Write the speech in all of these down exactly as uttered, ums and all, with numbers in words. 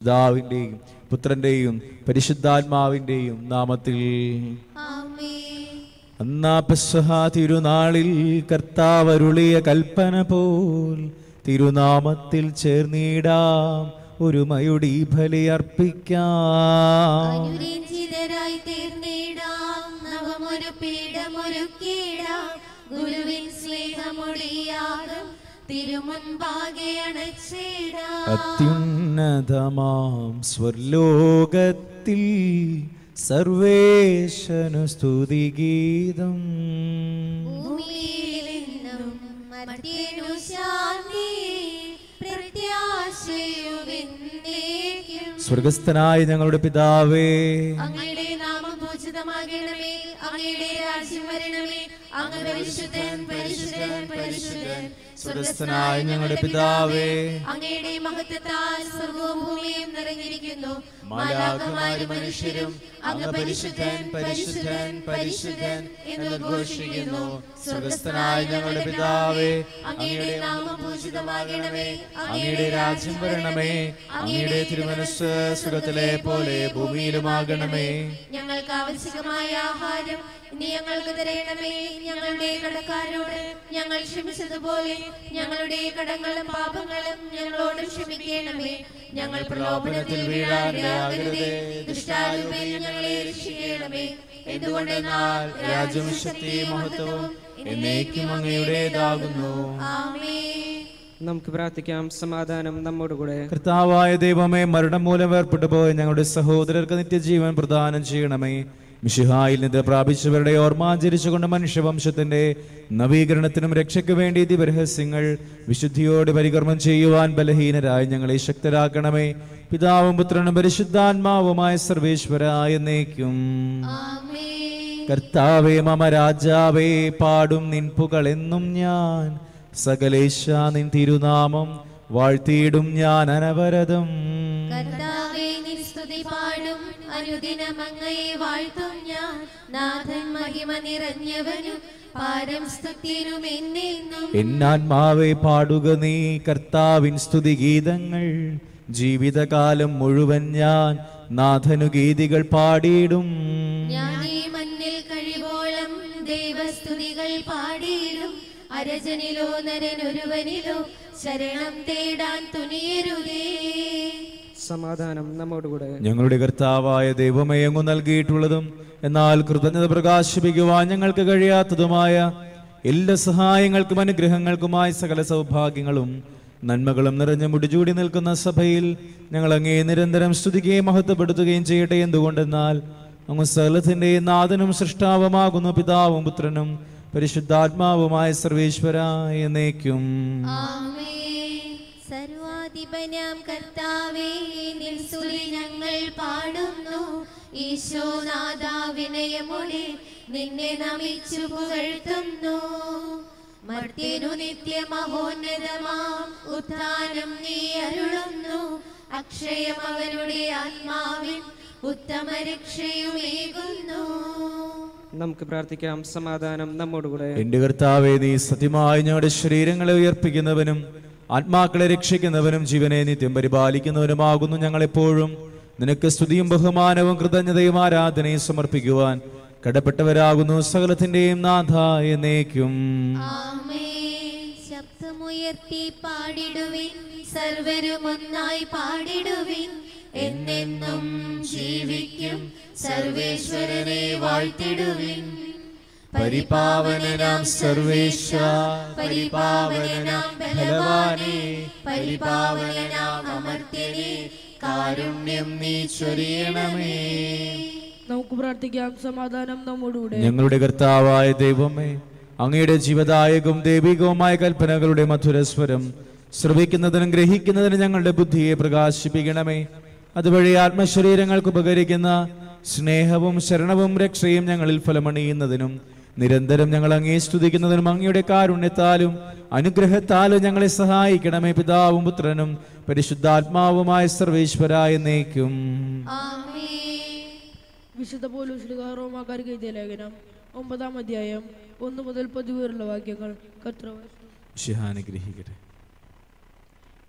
പിതാവിന്റെയും പുത്രന്റെയും പരിശുദ്ധാത്മാവിന്റെയും നാമത്തിൽ. അന്നാ പെസഹ തിരുനാളിൽ കർത്താവരുളിയ കൽപ്പന പോൽ തിരുനാമത്തിൽ ചേർന്നിടാം ഒരുമയുടെ ഈ ബലി അർപ്പിക്കാം. അത്യുന്നതമാം സ്വർലോകത്തിൽ സർവേശനു സ്തുതിഗീതം. സ്വർഗസ്ഥനായ ഞങ്ങളുടെ പിതാവേ, അങ്ങയുടെ നാമം പൂജിതമാകണമേ, അങ്ങയുടെ രാജ്യം വരണമേ, അങ്ങ് പരിശുദ്ധൻ പരിശുദ്ധൻ പരിശുദ്ധൻ. സ്വർഗസ്ഥനായ ഞങ്ങളുടെ പിതാവേ, അങ്ങയുടെ മഹത്വത്താൽ സ്വർഗവും ഭൂമിയും നിറഞ്ഞിരിക്കുന്നു. മാലാഖമാരും മനുഷ്യരും അങ്ങ് പരിശുദ്ധൻ പരിശുദ്ധൻ പരിശുദ്ധൻ എന്ന് ഘോഷിക്കുന്നു. സ്വർഗസ്ഥനായ ഞങ്ങളുടെ പിതാവേ, അങ്ങയുടെ നാമം പൂജിതമാകണമേ, അങ്ങയുടെ രാജ്യം വരണമേ, അങ്ങയുടെ തിരുമനസ്സ് സ്വർഗത്തിലെ പോലെ ഭൂമിയിലുമാകണമേ. ഞങ്ങൾക്ക് ആവശ്യമായ ആഹാരം ഇനി ഞങ്ങൾക്ക് തരണമേ. ഞങ്ങളുടെ കടക്കാരോട് ഞങ്ങൾ ക്ഷമിച്ചതുപോലെ ഞങ്ങളുടെ കടങ്ങളും പാപങ്ങളും ഞങ്ങളോട് ക്ഷമിക്കണമേ. ഞങ്ങൾ പ്രലോഭനത്തിൽ വീഴാനിടയാകരുതേ, ദുഷ്ടാരൂപേ ഞങ്ങളെ രക്ഷിക്കണമേ. എന്തുകൊണ്ടെന്നാൽ രാജ്യവും ശക്തിയും മഹത്വവും എന്നേക്കും അങ്ങയുടേതാകുന്നു. ആമേൻ. നമുക്ക് പ്രാർത്ഥിക്കാം. സമാധാനം നമ്മോടുകൂടെ. കർത്താവായ ദൈവമേ, മരണം മൂലം വേർപെട്ടു പോയ ഞങ്ങളുടെ സഹോദരർക്ക് നിത്യജീവൻ പ്രദാനം ചെയ്യണമേ. മിശിഹായിൽ നിന്ന് പ്രാപിച്ചവരുടെ ഓർമ്മാചരിച്ചുകൊണ്ട് മനുഷ്യവംശത്തിന്റെ നവീകരണത്തിനും രക്ഷയ്ക്ക് വേണ്ടി ദിവരഹസ്യങ്ങൾ വിശുദ്ധിയോട് പരികർമ്മം ചെയ്യുവാൻ ബലഹീനരായി ഞങ്ങളെ ശക്തരാക്കണമേ. പിതാവും പുത്രനും പരിശുദ്ധാത്മാവുമായ സർവേശ്വരായ എന്നേക്കും. കർത്താവേ മമ രാജാവേ, പാടും നിൻ പുകളെന്നും ഞാൻ. സകലേശ നിൻ തിരുനാമം വാഴ്ത്തിയിടും ഞാൻ അനവരതം. കർത്താവേ നിൻ സ്തുതി പാടും, അനുദിനം അങ്ങയെ വാഴ്ത്തും ഞാൻ. നാഥൻ മഹിമ നിറഞ്ഞവനും പാരം സ്തുതിയും എന്നെന്നും. എന്നാത്മാവേ പാടുക നീ കർത്താവിൻ സ്തുതിഗീതങ്ങൾ. ജീവിതകാലം മുഴുവൻ ഞാൻ നാഥനു ഗീതികൾ പാടിയിടും. ഞാൻ ഈ മണ്ണിൽ കഴിവോളം ദൈവസ്തുതികൾ പാടിയിടും. അരജനിലോ നരനൊരുവനിലോ ശരണം തേടാൻ തുനിയരുതേ. സമാധാനം നമ്മോടുകൂടെ. ഞങ്ങളുടെ കർത്താവായ ദൈവമേ, അങ്ങ് നൽകിയിട്ടുള്ളതും എന്നാൽ കൃതജ്ഞത പ്രകാശിപ്പിക്കുവാൻ ഞങ്ങൾക്ക് കഴിയാത്തതുമായ എല്ലാ സഹായങ്ങൾക്കും അനുഗ്രഹങ്ങൾക്കുമായി സകല സൗഭാഗ്യങ്ങളും നന്മകളും നിറഞ്ഞു മുടിചൂടി നിൽക്കുന്ന സഭയിൽ ഞങ്ങൾ അങ്ങേ നിരന്തരം സ്തുതിക്കുകയും മഹത്വപ്പെടുത്തുകയും ചെയ്യട്ടെ. എന്തുകൊണ്ടെന്നാൽ അങ്ങ് സകലത്തിന്റെയും നാഥനും സൃഷ്ടാവുമാകുന്നു. പിതാവും പുത്രനും പരിശുദ്ധാത്മാവുമായ സർവേശ്വരായ എന്നേക്കും. സർവാധിപനാം കർത്താവേ, നിൻ സ്തുതി ഞങ്ങൾ പാടുന്നു. ഈശോനാഥാ, വിനയമോടെ നിന്നെ നമിച്ചു പുകഴ്ത്തുന്നു. മർത്യനു നിത്യമഹോന്നതമാം ഉത്ഥാനം നീ അരുളുന്നു. അക്ഷയം അവരുടെ ആത്മാവിൻ ഉത്തമ രക്ഷയുമേകുന്നു. നമുക്ക് പ്രാർത്ഥിക്കാം. സമാധാനം നമ്മോടുകൂടെ. എന്റെ കർത്താവേ, നീ സത്യമായി ഞങ്ങളുടെ ശരീരങ്ങളെ ഉയർപ്പിക്കുന്നവനും ആത്മാക്കളെ രക്ഷിക്കുന്നവനും ജീവനെ നിത്യം പരിപാലിക്കുന്നവനുമാകുന്നു. ഞങ്ങളെപ്പോഴും നിനക്ക് സ്തുതിയും ബഹുമാനവും കൃതജ്ഞതയും ആരാധനയും സമർപ്പിക്കുവാൻ കടപ്പെട്ടവരാകുന്നു. സകലത്തിന്റെയും നാഥ എന്നേക്കും. ശബ്ദമുയർത്തി പാടിടുവിൻ, സർവരും ഒന്നായി പാടിടുവിൻ. എന്നെന്നും ജീവിക്കും സർവേശ്വരനെ വാഴ്ത്തിടുവിൻ. പരിപാവനനാം സർവേശ, പരിപാവനനാം ബലവാനേ, പരിപാവനനാം അമർത്യനേ, കാരുണ്യം നീ ചൊരിയണമേ. നമുക്ക് പ്രാർത്ഥിക്കാം. സമാധാനം നമ്മോടുകൂടെ. ഞങ്ങളുടെ കർത്താവായ ദൈവമേ, അങ്ങയുടെ ജീവദായകവും ദൈവികവുമായ കൽപ്പനകളുടെ മധുരസ്വരം ശ്രവിക്കുന്നതിനും ഗ്രഹിക്കുന്നതിനും ഞങ്ങളുടെ ബുദ്ധിയെ പ്രകാശിപ്പിക്കണമേ. അതുവഴി ആത്മശരീരങ്ങൾക്ക് ഉപകരിക്കുന്ന സ്നേഹവും ശരണവും രക്ഷയും ഞങ്ങളിൽ ഫലമണിയുന്നതിനും നിരന്തരം ഞങ്ങൾ അങ്ങേ സ്തുതിക്കുന്നതിനും അങ്ങയുടെ കാരുണ്യത്താലും അനുഗ്രഹത്താലും ഞങ്ങളെ സഹായിക്കണമേ. പിതാവും പുത്രനും പരിശുദ്ധാത്മാവുമായ സർവേശ്വരായ എന്നേക്കും. വിശുദ്ധ പൗലോസ് റോമാക്കാർക്ക് എഴുതിയ ലേഖനം ഒമ്പതാം അധ്യായം ഒന്ന് മുതൽ പതിവേറുള്ള വാക്യങ്ങൾ കർത്താവ് അനുഗ്രഹിക്കട്ടെ.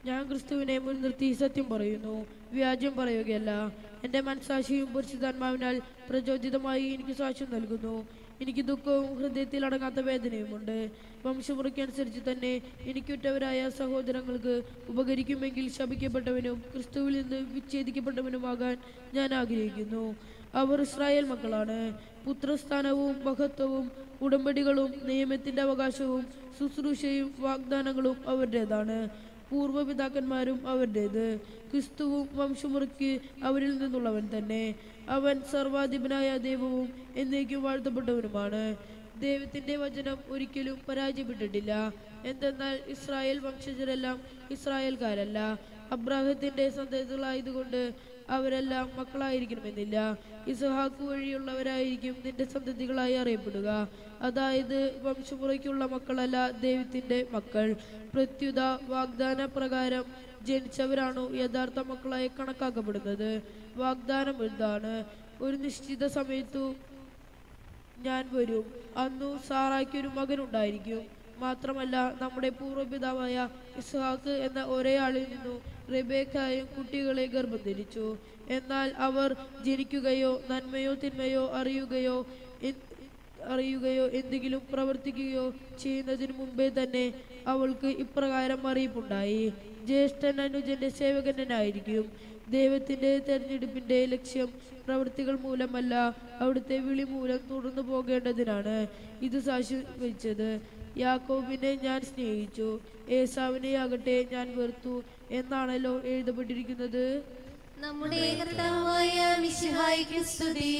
ഞാൻ ക്രിസ്തുവിനെ മുൻനിർത്തി സത്യം പറയുന്നു, വ്യാജം പറയുകയല്ല. എൻ്റെ മനസ്സാക്ഷിയും പരിശുദ്ധാത്മാവിനാൽ പ്രചോദിതമായി എനിക്ക് സാക്ഷ്യം നൽകുന്നു. എനിക്ക് ദുഃഖവും ഹൃദയത്തിൽ അടങ്ങാത്ത വേദനയുമുണ്ട്. വംശമുറയ്ക്കനുസരിച്ച് തന്നെ എനിക്കുറ്റവരായ സഹോദരങ്ങൾക്ക് ഉപകരിക്കുമെങ്കിൽ ശപിക്കപ്പെട്ടവനും ക്രിസ്തുവിൽ നിന്ന് വിച്ഛേദിക്കപ്പെട്ടവനുമാകാൻ ഞാൻ ആഗ്രഹിക്കുന്നു. അവർ ഇസ്രായേൽ മക്കളാണ്. പുത്രസ്ഥാനവും മഹത്വവും ഉടമ്പടികളും നിയമത്തിന്റെ അവകാശവും ശുശ്രൂഷയും വാഗ്ദാനങ്ങളും അവരുടേതാണ്. പൂർവ്വപിതാക്കന്മാരും അവരുടേത്. ക്രിസ്തുവും വംശമുറയ്ക്ക് അവരിൽ നിന്നുള്ളവൻ തന്നെ. അവൻ സർവാധിപനായ ദൈവവും എന്നേക്കും വാഴ്ത്തപ്പെട്ടവനുമാണ്. ദൈവത്തിന്റെ വചനം ഒരിക്കലും പരാജയപ്പെട്ടിട്ടില്ല. എന്തെന്നാൽ ഇസ്രായേൽ വംശജരെല്ലാം ഇസ്രായേൽക്കാരല്ല. അബ്രാഹത്തിന്റെ സന്തതികളായതുകൊണ്ട് അവരെല്ലാം മക്കളായിരിക്കണമെന്നില്ല. ഇസ്ഹാക്ക് വഴിയുള്ളവരായിരിക്കും നിന്റെ സന്തതികളായി അറിയപ്പെടുക. അതായത് വംശമുറയ്ക്കുള്ള മക്കളല്ല, ദൈവത്തിന്റെ മക്കൾ. പ്രത്യുത വാഗ്ദാന പ്രകാരം ജനിച്ചവരാണോ യഥാർത്ഥ മക്കളായി കണക്കാക്കപ്പെടുന്നത്. വാഗ്ദാനം എന്താണ്? ഒരു നിശ്ചിത സമയത്തു ഞാൻ വരും, അന്നു സാറായ്ക്കൊരു മകനുണ്ടായിരിക്കും. മാത്രമല്ല, നമ്മുടെ പൂർവ്വപിതാവായ ഇസ്ഹാക്ക് എന്ന ഒരേ ആളിൽ നിന്നു റെബേക്കായും കുട്ടികളെ ഗർഭം ധരിച്ചു. എന്നാൽ അവർ ജനിക്കുകയോ നന്മയോ തിന്മയോ അറിയുകയോ അറിയുകയോ എന്തെങ്കിലും പ്രവർത്തിക്കുകയോ ചെയ്യുന്നതിന് മുമ്പേ തന്നെ അവൾക്ക് ഇപ്രകാരം അറിയിപ്പുണ്ടായി: ജ്യേഷ്ഠൻ അനുജന്റെ സേവകനായിരിക്കും. ദൈവത്തിന്റെ തെരഞ്ഞെടുപ്പിന്റെ ലക്ഷ്യം പ്രവൃത്തികൾ മൂലമല്ല, അവിടുത്തെ വിളി മൂലം തുടർന്നു പോകേണ്ടതിനാണ് ഇത് സാക്ഷ്യം വഹിച്ചത്. യാക്കോബിനെ ഞാൻ സ്നേഹിച്ചു, ഏസാവിനെ ആകട്ടെ ഞാൻ വെറുത്തു എന്നാണല്ലോ എഴുതപ്പെട്ടിരിക്കുന്നത്. നമ്മുടെ കർത്താവായ മിശിഹായ്ക്ക് സ്തുതി.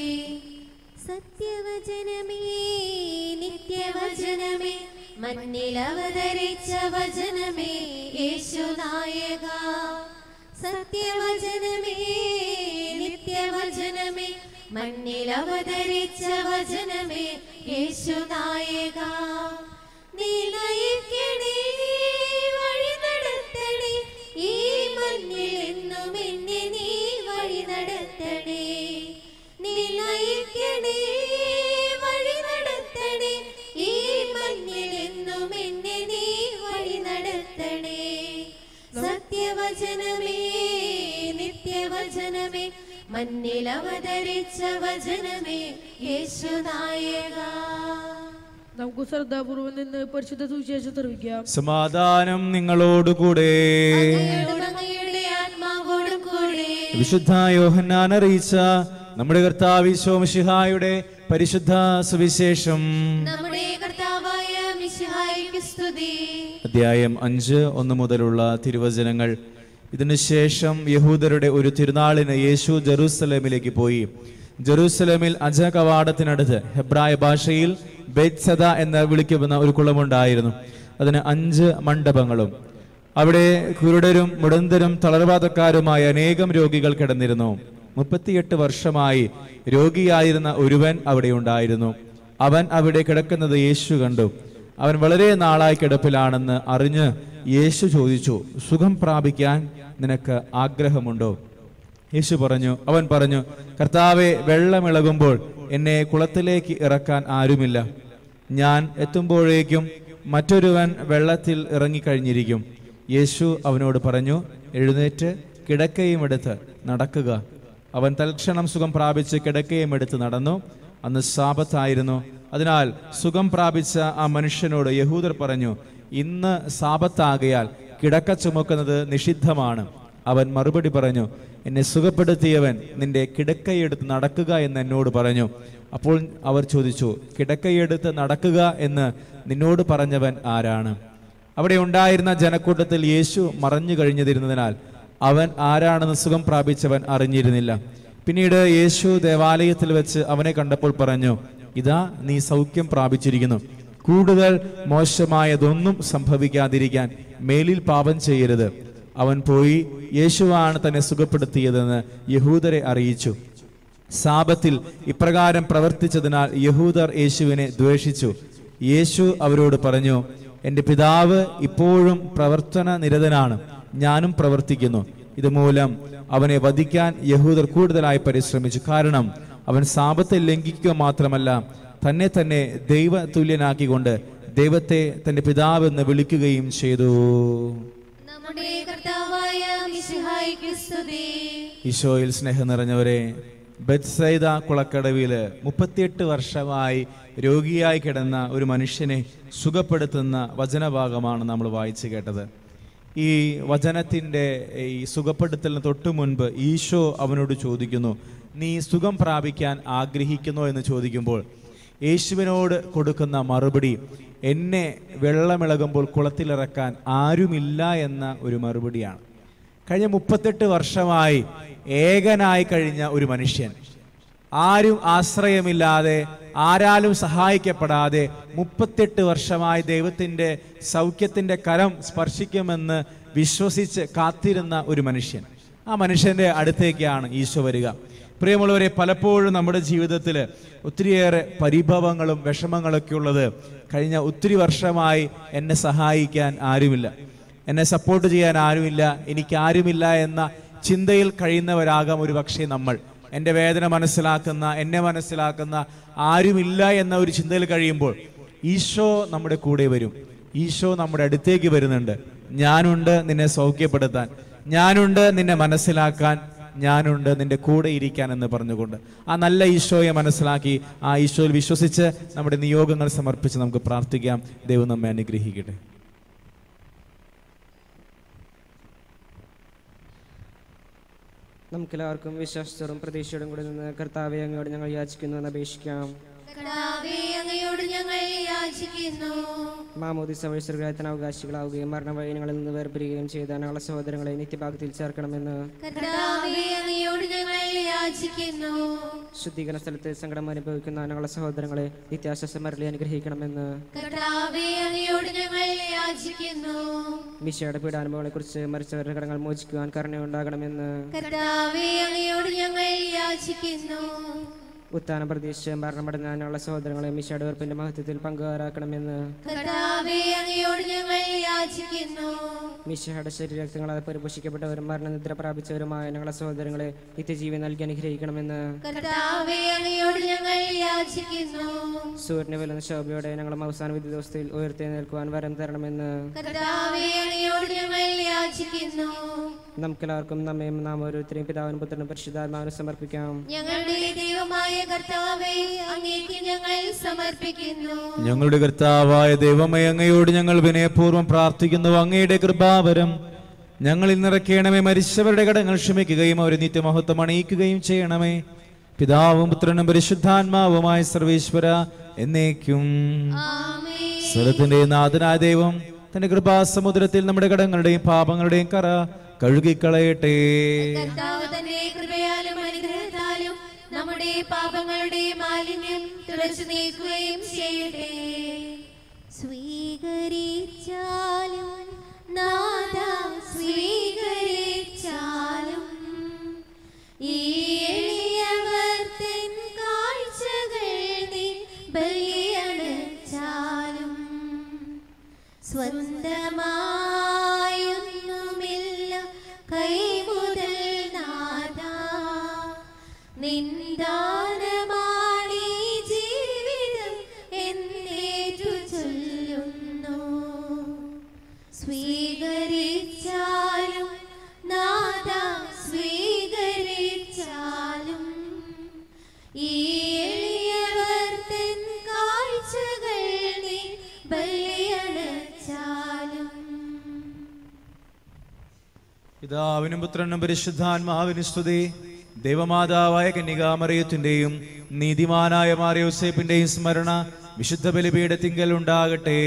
സത്യവചനമേ, നിത്യവചനമേ, മണ്ണിൽ അവതരിച്ച വചനമേ, യേശുനായക. സത്യവചനമേ, നിത്യവചനമേ, മണ്ണിൽ അവതരിച്ച വചനമേ, യേശുനായക. നീ നയിക്കണേ, വഴി നടത്തണേ, ഈ മണ്ണിൽ എന്നും എന്നെ നീ വഴി നടത്തണേ. നീ നയിക്കണേ, വഴി നടത്തണേ, ഈ മണ്ണിൽ എന്നും എന്നെ നീ വഴി നടത്തണേ. സത്യവചനമേ, നിത്യവചനമേ, മണ്ണിൽ അവതരിച്ച വചനമേ, യേശുനായക. നമുക്ക് ശ്രദ്ധാപൂർവം നിന്ന് പരിശുദ്ധ സുവിശേഷം ശ്രവിക്കാം. സമാധാനം നിങ്ങളോടുകൂടെ. ആത്മാവോടും കൂടെ. വിശുദ്ധ യോഹന്നാൻ അറിയിച്ച നമ്മുടെ കർത്താവ് ഈശോ മിശിഹായുടെ പരിശുദ്ധ സുവിശേഷം. നമ്മുടെ കർത്താവായ മിശിഹായ്ക്ക് സ്തുതി. അധ്യായം അഞ്ച് ഒന്ന് മുതലുള്ള തിരുവചനങ്ങൾ. ഇതിനുശേഷം യഹൂദരുടെ ഒരു തിരുനാളിന് യേശു ജെറൂസലേമിലേക്ക് പോയി. ജെറൂസലേമിൽ അജ കവാടത്തിനടുത്ത് ഹെബ്രായ ഭാഷയിൽ ബേത്സദ എന്ന് വിളിക്കുന്ന ഒരു കുളമുണ്ടായിരുന്നു. അതിന് അഞ്ച് മണ്ഡപങ്ങളും. അവിടെ കുരുടരും മുടന്തരും തളർവാദക്കാരുമായ അനേകം രോഗികൾ കിടന്നിരുന്നു. മുപ്പത്തിയെട്ട് വർഷമായി രോഗിയായിരുന്ന ഒരുവൻ അവിടെ ഉണ്ടായിരുന്നു. അവൻ അവിടെ കിടക്കുന്നത് യേശു കണ്ടു. അവൻ വളരെ നാളായി കിടപ്പിലാണെന്ന് അറിഞ്ഞ് യേശു ചോദിച്ചു, സുഖം പ്രാപിക്കാൻ നിനക്ക് ആഗ്രഹമുണ്ടോ? യേശു പറഞ്ഞു അവൻ പറഞ്ഞു കർത്താവെ, വെള്ളമിളകുമ്പോൾ എന്നെ കുളത്തിലേക്ക് ഇറക്കാൻ ആരുമില്ല. ഞാൻ എത്തുമ്പോഴേക്കും മറ്റൊരുവൻ വെള്ളത്തിൽ ഇറങ്ങിക്കഴിഞ്ഞിരിക്കും. യേശു അവനോട് പറഞ്ഞു, എഴുന്നേറ്റ് കിടക്കയും എടുത്ത് നടക്കുക. അവൻ തൽക്ഷണം സുഖം പ്രാപിച്ച് കിടക്കയും എടുത്ത് നടന്നു. അന്ന് സാബത്തായിരുന്നു. അതിനാൽ സുഖം പ്രാപിച്ച ആ മനുഷ്യനോട് യഹൂദർ പറഞ്ഞു, ഇന്ന് സാബത്താകയാൽ കിടക്ക ചുമക്കുന്നത് നിഷിദ്ധമാണ്. അവൻ മറുപടി പറഞ്ഞു, എന്നെ സുഖപ്പെടുത്തിയവൻ നിന്റെ കിടക്കയെടുത്ത് നടക്കുക എന്ന് എന്നോട് പറഞ്ഞു. അപ്പോൾ അവർ ചോദിച്ചു, കിടക്കയെടുത്ത് നടക്കുക എന്ന് നിന്നോട് പറഞ്ഞവൻ ആരാണ്? അവിടെ ഉണ്ടായിരുന്ന ജനക്കൂട്ടത്തിൽ യേശു മറഞ്ഞു കഴിഞ്ഞിരുന്നതിനാൽ അവൻ ആരാണെന്ന് സുഖം പ്രാപിച്ചവൻ അറിഞ്ഞിരുന്നില്ല. പിന്നീട് യേശു ദേവാലയത്തിൽ വെച്ച് അവനെ കണ്ടപ്പോൾ പറഞ്ഞു, ഇതാ നീ സൗഖ്യം പ്രാപിച്ചിരിക്കുന്നു. കൂടുതൽ മോശമായതൊന്നും സംഭവിക്കാതിരിക്കാൻ മേലിൽ പാപം ചെയ്യരുത്. അവൻ പോയി യേശുവാണ് തന്നെ സുഖപ്പെടുത്തിയതെന്ന് യഹൂദരെ അറിയിച്ചു. സാബത്തിൽ ഇപ്രകാരം പ്രവർത്തിച്ചതിനാൽ യഹൂദർ യേശുവിനെ ദ്വേഷിച്ചു. യേശു അവരോട് പറഞ്ഞു, എൻ്റെ പിതാവ് ഇപ്പോഴും പ്രവർത്തന നിരതനാണ്, ഞാനും പ്രവർത്തിക്കുന്നു. ഇതുമൂലം അവനെ വധിക്കാൻ യഹൂദർ കൂടുതലായി പരിശ്രമിച്ചു. കാരണം അവൻ സാബത്തെ ലംഘിക്കുക മാത്രമല്ല, തന്നെ തന്നെ ദൈവ തുല്യനാക്കിക്കൊണ്ട് ദൈവത്തെ തന്റെ പിതാവെന്ന് വിളിക്കുകയും ചെയ്തു. നമ്മുടെ കർത്താവ് മിശിഹായിക്ക് സ്തുതി. ഈശോയിൽ സ്നേഹം നിറഞ്ഞവരെ, ബെത്സൈദ കുളക്കടവില് മുപ്പത്തിയെട്ട് വർഷമായി രോഗിയായി കിടന്ന ഒരു മനുഷ്യനെ സുഖപ്പെടുത്തുന്ന വചനഭാഗമാണ് നമ്മൾ വായിച്ചു കേട്ടത്. ഈ വചനത്തിൻ്റെ ഈ സുഖപ്പെടുത്തലിന് തൊട്ടു മുൻപ് ഈശോ അവനോട് ചോദിക്കുന്നു, നീ സുഖം പ്രാപിക്കാൻ ആഗ്രഹിക്കുന്നോ എന്ന് ചോദിക്കുമ്പോൾ യേശുവിനോട് കൊടുക്കുന്ന മറുപടി, എന്നെ വെള്ളമിളകുമ്പോൾ കുളത്തിലിറക്കാൻ ആരുമില്ല എന്ന ഒരു മറുപടിയാണ്. കഴിഞ്ഞ മുപ്പത്തെട്ട് വർഷമായി ഏകനായി കഴിഞ്ഞ ഒരു മനുഷ്യൻ, ആരും ആശ്രയമില്ലാതെ ആരാലും സഹായിക്കപ്പെടാതെ മുപ്പത്തെട്ട് വർഷമായി ദൈവത്തിൻ്റെ സൗഖ്യത്തിൻ്റെ കരം സ്പർശിക്കുമെന്ന് വിശ്വസിച്ച് കാത്തിരുന്ന ഒരു മനുഷ്യൻ. ആ മനുഷ്യൻ്റെ അടുത്തേക്കാണ് ഈശോ വരിക. പ്രിയമുള്ളവരെ, പലപ്പോഴും നമ്മുടെ ജീവിതത്തിൽ ഒത്തിരിയേറെ പരിഭവങ്ങളും വിഷമങ്ങളൊക്കെ ഉള്ളത്, കഴിഞ്ഞ ഒത്തിരി വർഷമായി എന്നെ സഹായിക്കാൻ ആരുമില്ല, എന്നെ സപ്പോർട്ട് ചെയ്യാൻ ആരുമില്ല, എനിക്ക് ആരുമില്ല എന്ന ചിന്തയിൽ കഴിയുന്നവരാകാം ഒരു പക്ഷേ നമ്മൾ. എൻ്റെ വേദന മനസ്സിലാക്കുന്ന, എന്നെ മനസ്സിലാക്കുന്ന ആരുമില്ല എന്ന ഒരു ചിന്തയിൽ കഴിയുമ്പോൾ ഈശോ നമ്മുടെ കൂടെ വരും. ഈശോ നമ്മുടെ അടുത്തേക്ക് വരുന്നുണ്ട്. ഞാനുണ്ട് നിന്നെ സൗഖ്യപ്പെടുത്താൻ, ഞാനുണ്ട് നിന്നെ മനസ്സിലാക്കാൻ, ഞാനുണ്ട് നിന്റെ കൂടെ ഇരിക്കാൻ എന്ന് പറഞ്ഞുകൊണ്ട് ആ നല്ല ഈശോയെ മനസ്സിലാക്കി ആ ഈശോയിൽ വിശ്വസിച്ച് നമ്മുടെ നിയോഗങ്ങൾ സമർപ്പിച്ച് നമുക്ക് പ്രാർത്ഥിക്കാം. ദൈവം നമ്മെ അനുഗ്രഹിക്കട്ടെ. നമുക്കെല്ലാവർക്കും വിശ്വാസത്തോടും പ്രതീക്ഷയോടും കൂടി നിന്ന് കർത്താവെ അങ്ങയോട് ഞങ്ങൾ യാചിക്കുന്നു എന്ന് അപേക്ഷിക്കാം. കർത്താവേ, അങ്ങയോട് ഞങ്ങൾ യാചിക്കുന്നു. മാമോദിസ വഴി സ്വർഗ്ഗത്തിന് അവകാശികളാവുകയും മരണം വഴി ഞങ്ങളിൽ നിന്ന് വേർപിരിയുകയും ചെയ്ത ഞങ്ങളുടെ സഹോദരങ്ങളെ നിത്യഭാഗത്തിൽ ചേർക്കണമെന്ന് കർത്താവേ, അങ്ങയോട് ഞങ്ങൾ യാചിക്കുന്നു. ശുദ്ധീകരണ സ്ഥലത്ത് സങ്കടം അനുഭവിക്കുന്ന ഞങ്ങളുടെ സഹോദരങ്ങളെ നിത്യാശ്വാസമരളി അനുഗ്രഹിക്കണമെന്ന് കർത്താവേ, അങ്ങയോട് ഞങ്ങൾ യാചിക്കുന്നു. മിശയുടെ പീഡാനുഭവങ്ങളെ കുറിച്ച് മരിച്ചവരുടെ കടങ്ങൾ മോചിക്കുവാൻ കരുണയുണ്ടാകണമെന്ന് കർത്താവേ, അങ്ങയോട് ഞങ്ങൾ യാചിക്കുന്നു. ഉത്താന പ്രതീക്ഷിച്ച് മരണമടഞ്ഞ ഞങ്ങളുടെ സഹോദരങ്ങളെ മിശയുടെ ഉറപ്പിന്റെ മഹത്വത്തിൽ പങ്കുകാരാക്കണമെന്ന് കർത്താവേ, അങ്ങയോട് ഞങ്ങൾ യാചിക്കുന്നു. മിശയുടെ ശരീരക്തങ്ങളാൽ പരിപോഷിക്കപ്പെട്ടവരും മരണനിദ്ര പ്രാപിച്ചവരുമായ ഞങ്ങളുടെ സഹോദരങ്ങളെ നിത്യജീവൻ നൽകി അനുഗ്രഹിക്കണമെന്ന് കർത്താവേ, അങ്ങയോട് ഞങ്ങൾ യാചിക്കുന്നു. സൂര്യനെ വെല്ലുന്ന ശോഭയോടെ ഞങ്ങളുടെ അവസാന വിധി ദിവസത്തിൽ ഉയർത്തി നിൽക്കുവാൻ വരം തരണമെന്ന് കർത്താവേ, അങ്ങയോട് ഞങ്ങൾ യാചിക്കുന്നു. നമുക്കെല്ലാവർക്കും നമ്മയും നാം ഓരോരുത്തരെയും പിതാവിനും പുത്രനും പരിശുദ്ധാത്മാവിനും സമർപ്പിക്കാം. ഞങ്ങളുടെ ദൈവമായ കർത്താവേ, അങ്ങേക്ക് ഞങ്ങൾ സമർപ്പിക്കുന്നു. ഞങ്ങളുടെ കർത്താവായ ദൈവമേ, അങ്ങയോട് ഞങ്ങൾ വിനയപൂർവ്വം പ്രാർത്ഥിക്കുന്നു. അങ്ങയുടെ കൃപാവരം ഞങ്ങളിൽ നിറയ്ക്കണമേ. മരിച്ചവരുടെ കടങ്ങൾ ക്ഷമിക്കുകയും അവരെ നിത്യമഹത്വം അണിയിക്കുകയും ചെയ്യണമേ. പിതാവും പുത്രനും പരിശുദ്ധാത്മാവുമായ സർവേശ്വര എന്നേക്കും. ആമേൻ. സ്വരത്തിന്റെ നാഥനായ ദൈവം തന്റെ കൃപാസമുദ്രത്തിൽ നമ്മുടെ കടങ്ങളുടെയും പാപങ്ങളുടെയും കറ കഴുകിക്കളയട്ടെ. കർത്താവ് തന്റെ കൃപയാലും അനുഗ്രഹത്താലും നമ്മുടെ പാപങ്ങളുടെ മാലിന്യം തുടച്ചു നീക്കുകയും ചെയ്യട്ടെ. സ്വീകരിച്ചാലും നാഥ സ്വീകരിച്ചാലും ഈ എളിയവർ തൻ കാഴ്ചകൾ നീ ബലിയടച്ചാലും സ്വന്തമായൊന്നുമില്ല കൈമുതൽ നാഥ, നിന്ദാനമാണീ ജീവിതം എന്നേറ്റു ചൊല്ലുന്നു. സ്വീകരിച്ചാലും നാഥ സ്വീകരിച്ചാലും ഈ എളിയവർ തൻ കാഴ്ചകൾ നീ ബലിയടച്ചാലും. പിതാവിനും പുത്രനും പരിശുദ്ധാത്മാവിനും സ്തുതി. ദൈവമാതാവായ കന്യകാമറിയത്തിന്റെയും നീതിമാനായ മാർ യോസേപ്പിന്റെയും സ്മരണ വിശുദ്ധ ബലിപീഠത്തിങ്കൽ ഉണ്ടാകട്ടെ.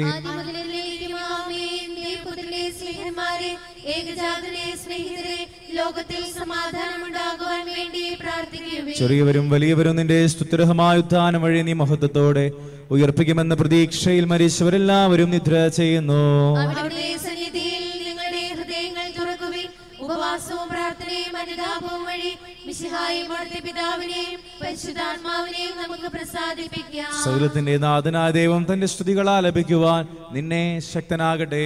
ലോകത്തിൽ സമാധാനം ഉണ്ടാകുവാൻ വേണ്ടി പ്രാർത്ഥിക്കുവേ. ചെറിയവരും വലിയവരും നിന്റെ സ്തുത്യർഹമായ ഉത്ഥാനം വഴി നീ മഹത്വത്തോടെ ഉയർപ്പിക്കുമെന്ന പ്രതീക്ഷയിൽ മരിച്ചവരെല്ലാവരും നിദ്ര ചെയ്യുന്നു. അവിടുത്തെ സന്നിധിയിൽ നിങ്ങളുടെ ഹൃദയങ്ങൾ തുറക്കുവിൻ. ഉപവാസവും പ്രാർത്ഥനയും അനുതാപവും വഴി മിശിഹായെയും അവിടുത്തെ പിതാവിനെയും പരിശുദ്ധാത്മാവിനെയും നമുക്ക് പ്രസാദിപ്പിക്കാം. സകലത്തിന്റെ നാഥനായ ദൈവം തന്റെ സ്തുതികൾ ആലപിക്കുവാൻ നിന്നെ ശക്തനാകട്ടെ.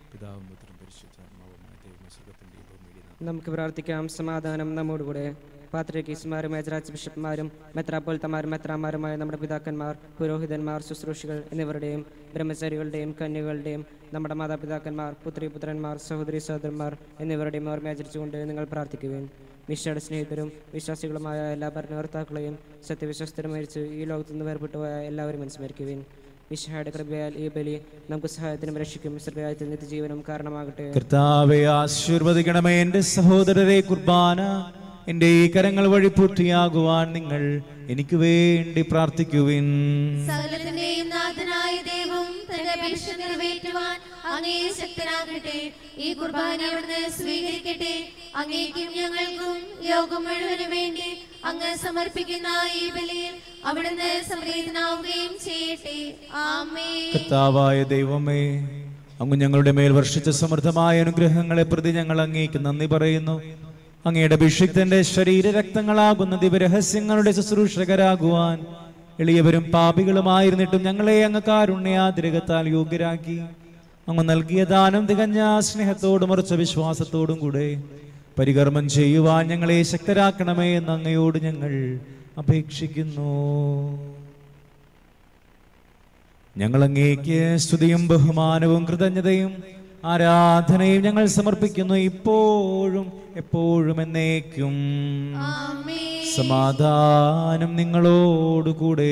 നമുക്ക് പ്രാർത്ഥിക്കാം. സമാധാനം നമ്മോടുകൂടെ. പാത്രികീസ്മാരും മേജറാജ് ബിഷപ്പ്മാരും മെത്രാപ്പോൽത്തമാരും മെത്രാമാരുമായ നമ്മുടെ പിതാക്കന്മാർ, പുരോഹിതന്മാർ, ശുശ്രൂഷികൾ എന്നിവരുടെയും ബ്രഹ്മചാരികളുടെയും കന്യകളുടെയും നമ്മുടെ മാതാപിതാക്കന്മാർ, പുത്രി പുത്രന്മാർ, സഹോദരി സഹോദരന്മാർ എന്നിവരുടെയും ഓർമ്മ ആചരിച്ചുകൊണ്ട് നിങ്ങൾ പ്രാർത്ഥിക്കുവേൻ. മിശയുടെ സ്നേഹിതരും വിശ്വാസികളുമായ എല്ലാ ഭരണകർത്താക്കളെയും സത്യവിശ്വസ്തരും മരിച്ച് ഈ ലോകത്തുനിന്ന് വേർപെട്ടുപോയ എല്ലാവരും അനുസ്മരിക്കുവേൻ. മിശിഹായുടെ കൃപയാൽ ഈ ബലി നമുക്ക് സഹായത്തിനും രക്ഷിക്കും സ്വർഗ്ഗരാജ്യത്തിൽ നിത്യജീവനും കാരണമാകട്ടെ. കർത്താവേ, ആശീർവദിക്കണമേ. എന്റെ സഹോദരരെ, കുർബാന എന്റെ ഈ കരങ്ങൾ വഴി പൂർത്തിയാകുവാൻ നിങ്ങൾ എനിക്ക് വേണ്ടി പ്രാർത്ഥിക്കുവിൻ. സകലത്തിന്റെയും നാഥനായ ദൈവം തന്റെ അപേക്ഷ നിറവേറ്റുവാൻ അങ്ങേ ശക്തനാകട്ടെ. ഈ കുർബാന അവിടുന്ന് സ്വീകരിക്കട്ടെ. അങ്ങേക്കും ഞങ്ങൾക്കും ലോകം മുഴുവനും വേണ്ടി അങ്ങ് സമർപ്പിക്കുന്ന ഈ ബലിയിൽ അവിടുന്ന് സംപ്രീതനാവുകയും ചെയ്യട്ടെ. ആമേൻ. കർത്താവായ ദൈവമേ, അങ്ങ് ഞങ്ങളുടെ മേൽ വർഷിച്ച സമൃദ്ധമായ അനുഗ്രഹങ്ങളെ പ്രതി ഞങ്ങൾ അങ്ങേക്ക് നന്ദി പറയുന്നു. അങ്ങയുടെ അഭിഷിക്തന്റെ ശരീര രക്തങ്ങളാകുന്ന ദിവ്യരഹസ്യങ്ങളുടെ ശുശ്രൂഷകരാകുവാൻ എളിയവരും പാപികളുമായിരുന്നിട്ടും ഞങ്ങളെ അങ്ങ് കാരുണ്യാതിരകത്താൽ യോഗ്യരാക്കി. അങ്ങ് നൽകിയ ദാനം തികഞ്ഞ സ്നേഹത്തോടും ഉറച്ച വിശ്വാസത്തോടും കൂടെ പരികർമ്മം ചെയ്യുവാൻ ഞങ്ങളെ ശക്തരാക്കണമേ എന്ന് അങ്ങയോട് ഞങ്ങൾ അപേക്ഷിക്കുന്നു. ഞങ്ങൾ അങ്ങേക്ക് സ്തുതിയും ബഹുമാനവും കൃതജ്ഞതയും ആരാധനയും ഞങ്ങൾ സമർപ്പിക്കുന്നു, ഇപ്പോഴും എപ്പോഴും എന്നേക്കും. സമാധാനം നിങ്ങളോടുകൂടെ.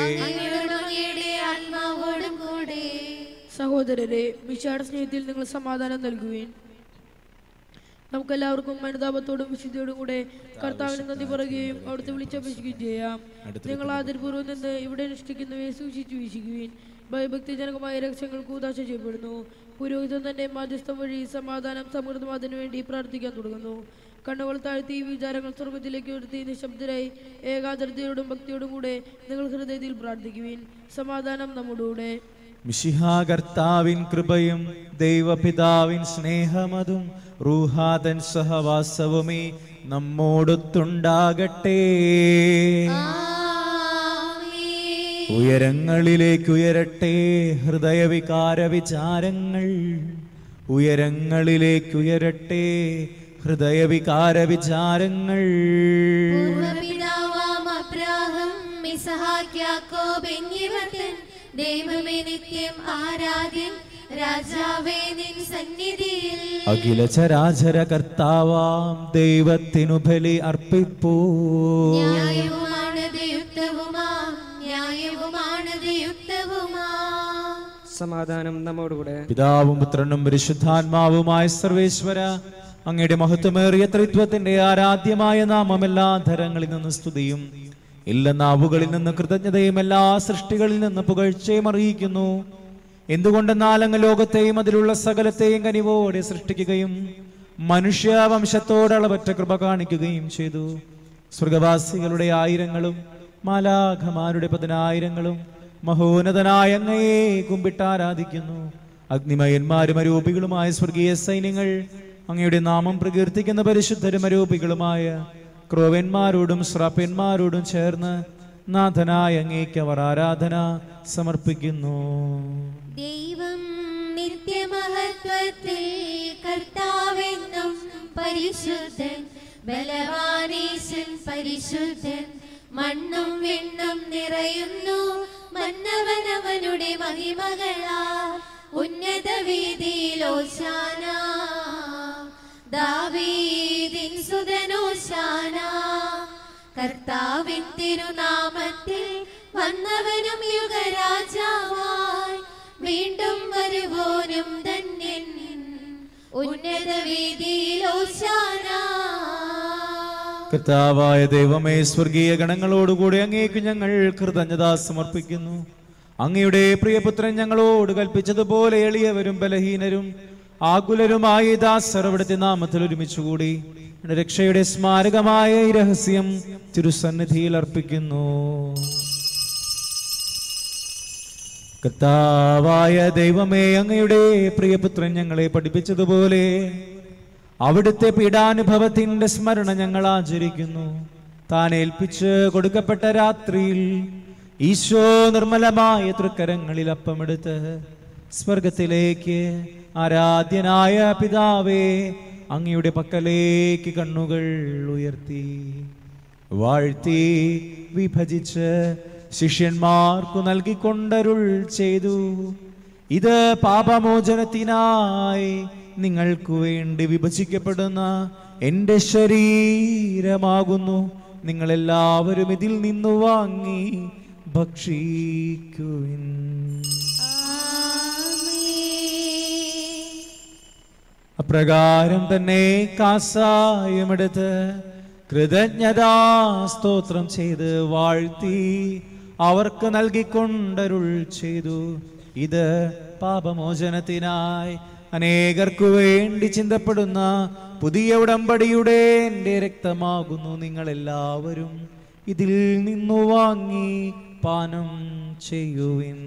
സഹോദരരെ, മിശിഹായുടെ സ്നേഹത്തിൽ നിങ്ങൾ സമാധാനം നൽകുവേൻ. നമുക്കെല്ലാവർക്കും അനുതാപത്തോടും വിശുദ്ധിയോടും കൂടെ കർത്താവിന് നന്ദി പറയുകയും അവിടുത്തെ വിളിച്ചപേക്ഷിക്കുകയും ചെയ്യാം. നിങ്ങൾ ആദരപൂർവ്വം നിന്ന് ഇവിടെ അനുഷ്ഠിക്കുന്നവയെ സൂക്ഷിച്ചു വീക്ഷിക്കുവിൻ. ഭയഭക്തിജനകമായ രഹസ്യങ്ങൾ കൂതാശ ചെയ്യപ്പെടുന്നു. പുരോഹിതൻ തന്റെ മാധ്യസ്ഥം വഴി സമാധാനം സമൃദ്ധമാതിനു വേണ്ടി പ്രാർത്ഥിക്കാൻ തുടങ്ങുന്നു. കണ്ണുകൾ താഴ്ത്തി വിചാരങ്ങൾ സ്വർഗത്തിലേക്ക് ഉയർത്തി നിശബ്ദരായി ഏകാഗ്രതയോടും ഭക്തിയോടും കൂടെ നിങ്ങൾ ഹൃദയത്തിൽ പ്രാർത്ഥിക്കുവിൻ. സമാധാനം നമ്മുടെ. മിശിഹാ കർത്താവിൻ കൃപയും ദൈവപിതാവിൻ സ്നേഹമതും റൂഹാതൻ സഹവാസവുമേ നമ്മോടൊത്തുണ്ടാകട്ടെ. ഉയരങ്ങളിലേക്ക് ഉയരട്ടെ ഹൃദയവികാര വിചാരങ്ങൾ, ഉയരങ്ങളിലേക്ക് ഉയരട്ടെ ഹൃദയവികാര വിചാരങ്ങൾ. ദൈവമേ നിത്യം ആരാധ്യൻ, രാജാവേ നിൻ സന്നിധിയിൽ അഖില ചരാചര കർത്താവാം ദൈവത്തിനു ബലി അർപ്പിപ്പൂ. ന്യായവുമാണത് യുക്തവുമാ, ന്യായവുമാണത് യുക്തവുമാ. സമാധാനം നമ്മോടുകൂടെ. പിതാവും പുത്രനും പരിശുദ്ധാത്മാവുമായ സർവേശ്വര, അങ്ങയുടെ മഹത്വമേറിയ ത്രിത്വത്തിന്റെ ആരാധ്യമായ നാമം എല്ലാ ധരങ്ങളിൽ നിന്ന് സ്തുതിയും എല്ലാ നാവുകളിൽ നിന്ന് കൃതജ്ഞതയും എല്ലാ സൃഷ്ടികളിൽ നിന്ന് പുകഴ്ചയും അറിയിക്കുന്നു. എന്തുകൊണ്ടെന്നാൽ അങ്ങ് ലോകത്തെയും അതിലുള്ള സകലത്തെയും കനിവോടെ സൃഷ്ടിക്കുകയും മനുഷ്യവംശത്തോടളവറ്റ കൃപ കാണിക്കുകയും ചെയ്തു. സ്വർഗവാസികളുടെ ആയിരങ്ങളും മാലാഖമാരുടെ പതിനായിരങ്ങളും മഹോന്നതനായ അങ്ങയെ കുമ്പിട്ടാരാധിക്കുന്നു. അഗ്നിമയന്മാരും അരൂപികളുമായ സ്വർഗീയ സൈന്യങ്ങൾ അങ്ങയുടെ നാമം പ്രകീർത്തിക്കുന്ന പരിശുദ്ധരും അരൂപികളുമായ ക്രോവന്മാരോടും ശ്രാപ്യന്മാരോടും ചേർന്ന് നാഥനായ അങ്ങേക്ക് അവർ ആരാധന സമർപ്പിക്കുന്നു. ദൈവം നിത്യമഹത്വത്തിൽ കർത്താവെന്നും പരിശുദ്ധൻ, ബലവാനീശൻ പരിശുദ്ധൻ. മണ്ണും വിണ്ണും നിറയുന്നു മന്നവനവനുടെ മഹിമകളാ. ഉന്നത വീതിയിൽ ഓശാന, ദാവീദിൻ സുതനോശാന. കർത്താവിൻ തിരുനാമത്തിൽ വന്നവനും യുഗരാജാവായി വീണ്ടും വരുവോനും ധന്യൻ. ഉന്നത വീതിയിൽ ഓശാന. കർത്താവായ ദൈവമേ, സ്വർഗീയ ഗണങ്ങളോടുകൂടി അങ്ങേക്ക് ഞങ്ങൾ കൃതജ്ഞത സമർപ്പിക്കുന്നു. അങ്ങയുടെ പ്രിയപുത്രൻ ഞങ്ങളോട് കൽപ്പിച്ചതുപോലെ എളിയവരും ബലഹീനരും ആകുലരുമായ ദാസർ അവിടുത്തെ നാമത്തിൽ ഒരുമിച്ചുകൂടി രക്ഷയുടെ സ്മാരകമായ ഈ രഹസ്യം തിരുസന്നിധിയിൽ അർപ്പിക്കുന്നു. കർത്താവായ ദൈവമേ, അങ്ങയുടെ പ്രിയപുത്രൻ ഞങ്ങളെ പഠിപ്പിച്ചതുപോലെ അവിടുത്തെ പീഡാനുഭവത്തിന്റെ സ്മരണ ഞങ്ങൾ ആചരിക്കുന്നു. താൻ ഏൽപ്പിച്ച് കൊടുക്കപ്പെട്ട രാത്രിയിൽ ഈശോ നിർമ്മലമായ തൃക്കരങ്ങളിൽ അപ്പമെടുത്ത് സ്വർഗത്തിലേക്ക് ആരാധ്യനായ പിതാവേ അങ്ങയുടെ പക്കലേക്ക് കണ്ണുകൾ ഉയർത്തി വാഴ്ത്തി വിഭജിച്ച് ശിഷ്യന്മാർക്കു നൽകിക്കൊണ്ടരുൾ ചെയ്തു. ഇത് പാപമോചനത്തിനായി നിങ്ങൾക്കു വേണ്ടി വിഭജിക്കപ്പെടുന്ന എന്റെ ശരീരമാകുന്നു. നിങ്ങളെല്ലാവരും ഇതിൽ നിന്നു വാങ്ങി ഭക്ഷിക്കുവിൻ. അപ്രകാരം തന്നെ കാസായമെടുത്ത് കൃതജ്ഞതാ സ്തോത്രം ചെയ്ത് വാഴ്ത്തി അവർക്ക് നൽകിക്കൊണ്ടരുൾ ചെയ്തു. ഇത് പാപമോചനത്തിനായി അനേകർക്കു വേണ്ടി ചിന്തപ്പെടുന്ന പുതിയ ഉടമ്പടിയുടെ എന്റെ രക്തമാകുന്നു. നിങ്ങളെല്ലാവരും ഇതിൽ നിന്നു വാങ്ങി പാനം ചെയ്യുവിൻ.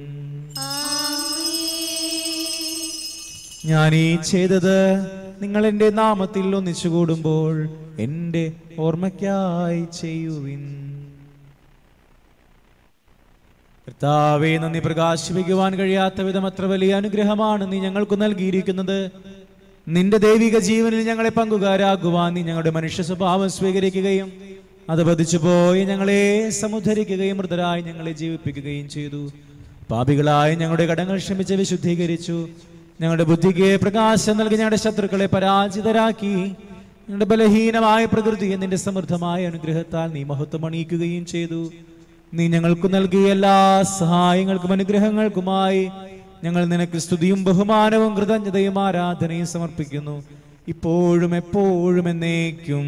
ഞാൻ ഈ ചെയ്തത് നിങ്ങൾ എന്റെ നാമത്തിൽ ഒന്നിച്ചു കൂടുമ്പോൾ എന്റെ ഓർമ്മയ്ക്കായി ചെയ്യുവിൻ. കർത്താവേ, നന്ദി പ്രകാശിപ്പിക്കുവാൻ കഴിയാത്ത വിധം അത്ര വലിയ അനുഗ്രഹമാണ് നീ ഞങ്ങൾക്ക് നൽകിയിരിക്കുന്നത്. നിന്റെ ദൈവിക ജീവനിൽ ഞങ്ങളെ പങ്കുകാരാകുവാൻ നീ ഞങ്ങളുടെ മനുഷ്യ സ്വഭാവം സ്വീകരിക്കുകയും അത് പതിച്ചു പോയി ഞങ്ങളെ സമുദ്ധരിക്കുകയും മൃതരായി ഞങ്ങളെ ജീവിപ്പിക്കുകയും ചെയ്തു. പാപികളായി ഞങ്ങളുടെ കടങ്ങൾ ക്ഷമിച്ച് വിശുദ്ധീകരിച്ചു. ഞങ്ങളുടെ ബുദ്ധിക്ക് പ്രകാശം നൽകി ഞങ്ങളുടെ ശത്രുക്കളെ പരാജിതരാക്കി. ഞങ്ങളുടെ ബലഹീനമായ പ്രകൃതിയെ നിന്റെ സമൃദ്ധമായ അനുഗ്രഹത്താൽ നീ മഹത്വം അണിയിക്കുകയും ചെയ്തു. നീ ഞങ്ങൾക്ക് നൽകിയ എല്ലാ സഹായങ്ങൾക്കും അനുഗ്രഹങ്ങൾക്കുമായി ഞങ്ങൾ നിനക്ക് സ്തുതിയും ബഹുമാനവും കൃതജ്ഞതയും ആരാധനയും സമർപ്പിക്കുന്നു, ഇപ്പോഴും എപ്പോഴും എന്നേക്കും.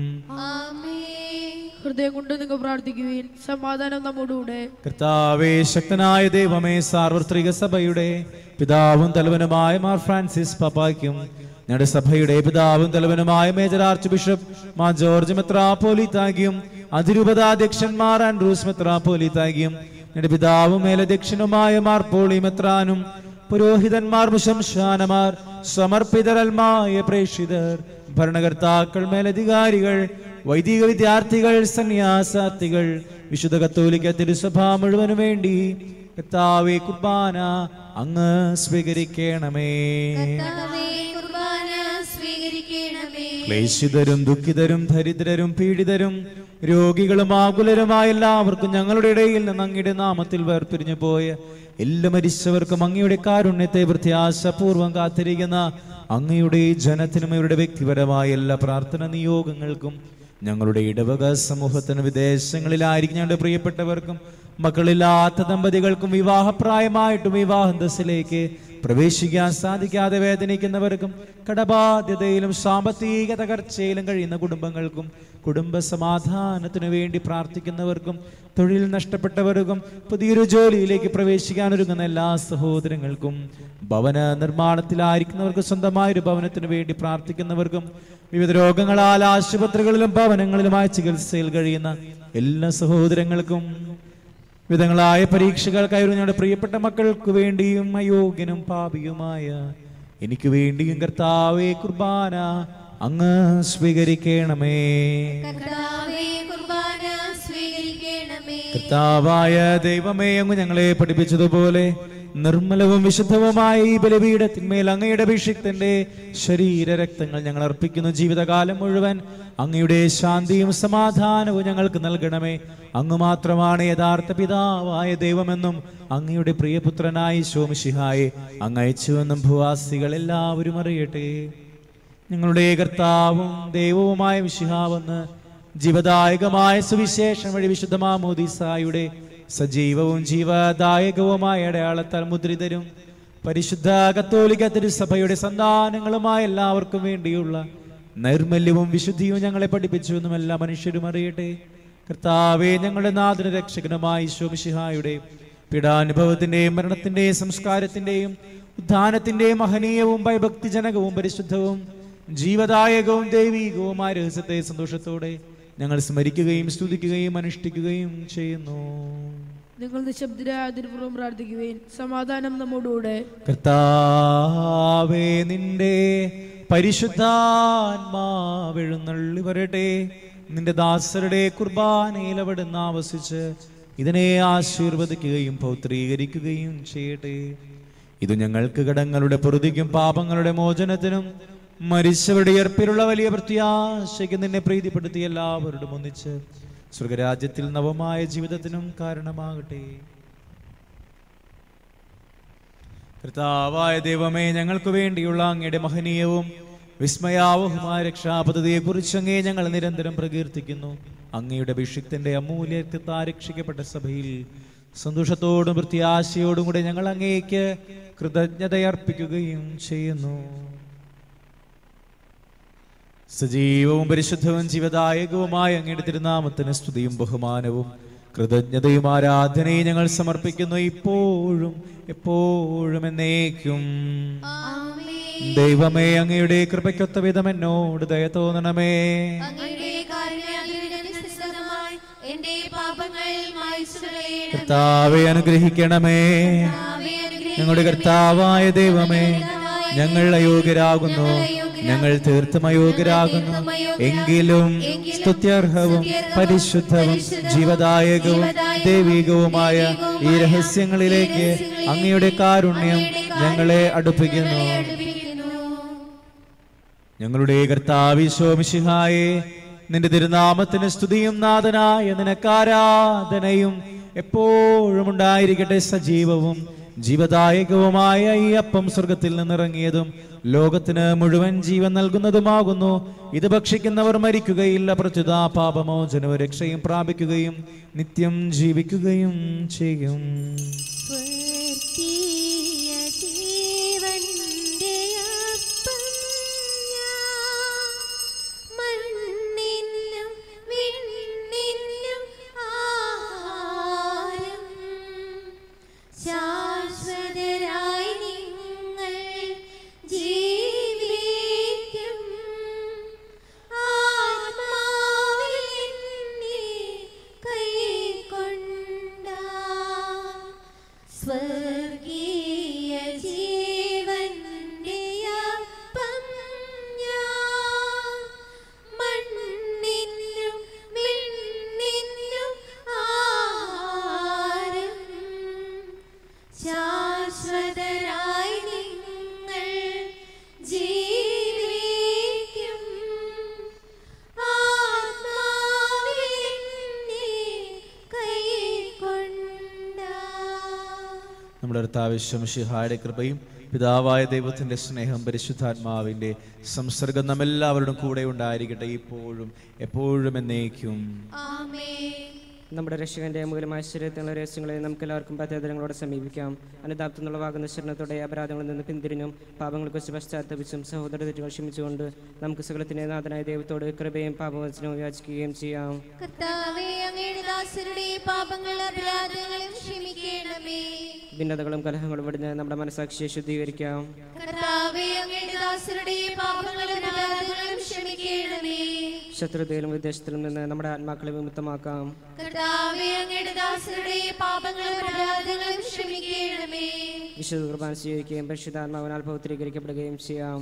ഹൃദയം കൊണ്ട് നിങ്ങൾ പ്രാർത്ഥിക്കുവിൻ. സമാധാനം നമ്മോടുകൂടെ. കർത്താവേ, ശക്തനായ ദൈവമേ, സാർവത്രിക സഭയുടെ പിതാവും തലവനുമായ മാർ ഫ്രാൻസിസ് പാപ്പായ്ക്കും ഞങ്ങളുടെ സഭയുടെ പിതാവും തലവനുമായ major archbishop Mar George മെത്രാപ്പോലീത്തായും അതിരൂപതാധ്യക്ഷന്മാർ ആൻഡ്രൂസ് മെത്രാപ്പോലീത്തായും ഞങ്ങളുടെ പിതാവും മേലധ്യക്ഷനുമായ മാർ പോളി മെത്രാനും പുരോഹിതന്മാർ, മുശംശാനമാർ, സമർപ്പിതരൽമായ പ്രേക്ഷിതർ, ഭരണകർത്താക്കൾ, മേലധികാരികൾ, വൈദിക വിദ്യാർത്ഥികൾ, സന്യാസാർത്ഥികൾ, വിശുദ്ധ കത്തോലിക്ക തിരുസഭ മുഴുവനും വേണ്ടി കർത്താവേ, കുർബാന അങ്ങ് സ്വീകരിക്കണമേ. ക്ലേശിതരും ദുഃഖിതരും ദരിദ്രരും പീഡിതരും രോഗികളും ആകുലരുമായ എല്ലാവർക്കും ഞങ്ങളുടെ ഇടയിൽ നിന്ന് അങ്ങയുടെ നാമത്തിൽ വേർപിരിഞ്ഞു പോയ എല്ലാ മരിച്ചവർക്കും അങ്ങയുടെ കാരുണ്യത്തെ പ്രത്യാശപൂർവ്വം കാത്തിരിക്കുന്ന അങ്ങയുടെ ജനത്തിനും ഇവരുടെ വ്യക്തിപരമായ എല്ലാ പ്രാർത്ഥന നിയോഗങ്ങൾക്കും ഞങ്ങളുടെ ഇടവക സമൂഹത്തിന് വിദേശങ്ങളിലായിരിക്കും ഞങ്ങളുടെ പ്രിയപ്പെട്ടവർക്കും മക്കളില്ലാത്ത ദമ്പതികൾക്കും വിവാഹപ്രായമായിട്ടും വിവാഹന്തസ്സിലേക്ക് പ്രവേശിക്കാൻ സാധിക്കാതെ വേദനിക്കുന്നവർക്കും കടബാധ്യതയിലും സാമ്പത്തിക തകർച്ചയിലും കഴിയുന്ന കുടുംബങ്ങൾക്കും കുടുംബ സമാധാനത്തിനു വേണ്ടി പ്രാർത്ഥിക്കുന്നവർക്കും തൊഴിൽ നഷ്ടപ്പെട്ടവർക്കും പുതിയൊരു ജോലിയിലേക്ക് പ്രവേശിക്കാൻ ഒരുങ്ങുന്ന എല്ലാ സഹോദരങ്ങൾക്കും ഭവന നിർമ്മാണത്തിലായിരിക്കുന്നവർക്കും സ്വന്തമായൊരു ഭവനത്തിനു വേണ്ടി പ്രാർത്ഥിക്കുന്നവർക്കും വിവിധ രോഗങ്ങളാൽ ആശുപത്രികളിലും ഭവനങ്ങളിലുമായി ചികിത്സയിൽ കഴിയുന്ന എല്ലാ സഹോദരങ്ങൾക്കും വിധങ്ങളായ പരീക്ഷകൾക്കായി ഞങ്ങളുടെ പ്രിയപ്പെട്ട മക്കൾക്ക് വേണ്ടിയും അയോഗ്യനും പാപിയുമായ എനിക്ക് വേണ്ടിയും കർത്താവേ, കുർബാന അങ്ങ് സ്വീകരിക്കണമേ. കർത്താവായ ദൈവമേ, അങ്ങ് ഞങ്ങളെ പഠിപ്പിച്ചതുപോലെ നിർമ്മലവും വിശുദ്ധവുമായ ഈ ബലിപീഠത്തിന്മേൽ അങ്ങയുടെ അഭിഷിക്തന്റെ ശരീര രക്തങ്ങൾ ഞങ്ങൾ അർപ്പിക്കുന്നു. ജീവിതകാലം മുഴുവൻ അങ്ങയുടെ ശാന്തിയും സമാധാനവും ഞങ്ങൾക്ക് നൽകണമേ. അങ്ങ് മാത്രമാണ് യഥാർത്ഥ പിതാവായ ദൈവമെന്നും അങ്ങയുടെ പ്രിയപുത്രനായ ഈശോ മിശിഹായെ അങ്ങ് അയച്ചുവെന്നും ഭൂവാസികൾ എല്ലാവരും അറിയട്ടെ. ഞങ്ങളുടെ കർത്താവും ദൈവവുമായ മിശിഹാവെന്ന് ജീവദായകമായ സുവിശേഷം വഴി വിശുദ്ധ മാമോദീസായുടെ സജീവവും ജീവദായകവുമായ അടയാളത്താൽ മുദ്രിതരും പരിശുദ്ധ കത്തോലിക്ക തിരുസഭയുടെ സന്താനങ്ങളുമായ എല്ലാവർക്കും വേണ്ടിയുള്ള നൈർമല്യവും വിശുദ്ധിയും ഞങ്ങളെ പഠിപ്പിച്ചുവെന്നും എല്ലാ മനുഷ്യരും അറിയട്ടെ. കർത്താവേ, ഞങ്ങളുടെ നാഥന രക്ഷകനുമായ ഈശോ മിശിഹായുടെ പീഡാനുഭവത്തിന്റെയും മരണത്തിന്റെയും സംസ്കാരത്തിന്റെയും ഉത്ഥാനത്തിന്റെയും മഹനീയവും ഭയഭക്തിജനകവും പരിശുദ്ധവും ജീവദായകവും ദൈവീകവുമായ രഹസ്യത്തെ സന്തോഷത്തോടെ ഞങ്ങൾ സ്മരിക്കുകയും സ്തുതിക്കുകയും അനുഷ്ഠിക്കുകയും ചെയ്യുന്നു. നിങ്ങൾ നിശബ്ദരാതിർപൂർവ്വം പ്രാർത്ഥിക്കുകയും സമാധാനം നമ്മോടുകൂടെ. കർത്താവേ, നിന്റെ പരിശുദ്ധാത്മാവെഴുന്നള്ളി വരട്ടെ. നിന്റെ ദാസരുടെ കുർബാനയിൽ അവിടുന്ന് ആവസിച്ച് ഇതിനെ ആശീർവദിക്കുകയും പൗത്രീകരിക്കുകയും ചെയ്യട്ടെ. ഇത് ഞങ്ങൾക്ക് കടങ്ങളുടെ പൊറുതിക്കും പാപങ്ങളുടെ മോചനത്തിനും മരിച്ചവരുടെ ഏർപ്പിലുള്ള വലിയ പ്രത്യാശയ്ക്ക് നിന്നെ പ്രീതിപ്പെടുത്തി എല്ലാവരോടും ഒന്നിച്ച് സ്വർഗരാജ്യത്തിൽ നവമായ ജീവിതത്തിനും കാരണമാകട്ടെ. കർത്താവായ ദൈവമേ, ഞങ്ങൾക്ക് വേണ്ടിയുള്ള അങ്ങയുടെ മഹനീയവും വിസ്മയാവഹമായ രക്ഷാപദ്ധതിയെ കുറിച്ച് അങ്ങേ ഞങ്ങൾ നിരന്തരം പ്രകീർത്തിക്കുന്നു. അങ്ങയുടെ അഭിഷിക്തന്റെ അമൂല്യ രക്തത്താൽ രക്ഷിക്കപ്പെട്ട സഭയിൽ സന്തോഷത്തോടും പ്രത്യാശയോടും കൂടെ ഞങ്ങൾ അങ്ങേക്ക് കൃതജ്ഞതയർപ്പിക്കുകയും ചെയ്യുന്നു. സജീവവും പരിശുദ്ധവും ജീവദായകവുമായ അങ്ങയുടെ തിരുനാമത്തിന് സ്തുതിയും ബഹുമാനവും കൃതജ്ഞതയും ആരാധനയും ഞങ്ങൾ സമർപ്പിക്കുന്നു, ഇപ്പോഴും എപ്പോഴും എന്നേക്കും. ദൈവമേ, അങ്ങയുടെ കൃപയ്ക്കൊത്ത വിധം എന്നോട് ദയ തോന്നണമേ. കർത്താവേ, അനുഗ്രഹിക്കണമേ. ഞങ്ങളുടെ കർത്താവായ ദൈവമേ, ഞങ്ങൾ അയോഗ്യരാകുന്നു, ഞങ്ങൾ തീർത്തും അയോഗ്യരാകുന്നു. എങ്കിലും സ്തുത്യർഹവും പരിശുദ്ധവും ജീവദായകവും ദൈവികവുമായ ഈ രഹസ്യങ്ങളിലേക്ക് അങ്ങയുടെ കാരുണ്യം ഞങ്ങളെ അടുപ്പിക്കുന്നു. ഞങ്ങളുടെ കർത്താവീശോ മിശിഹായേ, നിന്റെ തിരുനാമത്തിന് സ്തുതിയും നാഥനായ നിനക്കാരാധനയും എപ്പോഴും ഉണ്ടായിരിക്കട്ടെ. സജീവവും ജീവദായകവുമായ ഈ അപ്പം സ്വർഗത്തിൽ നിന്നിറങ്ങിയതും ലോകത്തിന് മുഴുവൻ ജീവൻ നൽകുന്നതുമാകുന്നു. ഇത് ഭക്ഷിക്കുന്നവർ മരിക്കുകയില്ല, പ്രത്യുത പാപമോചനവും രക്ഷയും പ്രാപിക്കുകയും നിത്യം ജീവിക്കുകയും ചെയ്യും. നമ്മുടെ കർത്താവായ മിശിഹായുടെ കൃപയും പിതാവായ ദൈവത്തിന്റെ സ്നേഹം പരിശുദ്ധാത്മാവിന്റെ സംസർഗം നമ്മെല്ലാവരുടെയും കൂടെ ഉണ്ടായിരിക്കട്ടെ, ഇപ്പോഴും എപ്പോഴും എന്നേക്കും. നമ്മുടെ രക്ഷകന്റെ മൂലമായ ശരീരത്തിലുള്ള രഹസ്യങ്ങളെ നമുക്ക് എല്ലാവർക്കും പദ്ധതികളോടെ സമീപിക്കാം. അനുതാപത്തിനുള്ള വാകുന്ന ശരണത്തോടെ അപരാധങ്ങളിൽ നിന്ന് പിന്തിരിഞ്ഞും പാപങ്ങളെക്കുറിച്ച് പശ്ചാത്തപിച്ചും സഹോദര തെറ്റുകൾ ക്ഷമിച്ചുകൊണ്ട് നമുക്ക് സകലത്തിന്റെ നാഥനായ ദൈവത്തോട് കൃപയും പാപമോചനവും യാചിക്കുകയും ചെയ്യാം. ഭിന്നതകളും കലഹങ്ങളും വിടുന്ന് നമ്മുടെ മനസാക്ഷിയെ ശുദ്ധീകരിക്കാം. ശത്രുതയിലും വിദ്വേഷത്തിലും നിന്ന് നമ്മുടെ ആത്മാക്കളെ വിമുക്തമാക്കാം. വിശുദ്ധ കുർബാന സ്വീകരിക്കുകയും പരിശുദ്ധാത്മാവിനാൽ പൗത്രീകരിക്കപ്പെടുകയും ചെയ്യാം.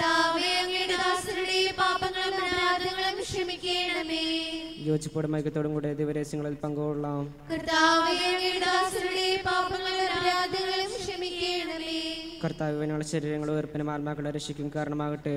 യോജിപ്പോടും ഐക്യത്തോടും കൂടെ ദിവരഹസ്യങ്ങളിൽ പങ്കുകൊള്ളാം. കർത്താവിനുള്ള ശരീരങ്ങൾ ഉയർപ്പിനും ആത്മാക്കളെ രക്ഷിക്കും കാരണമാകട്ടെ.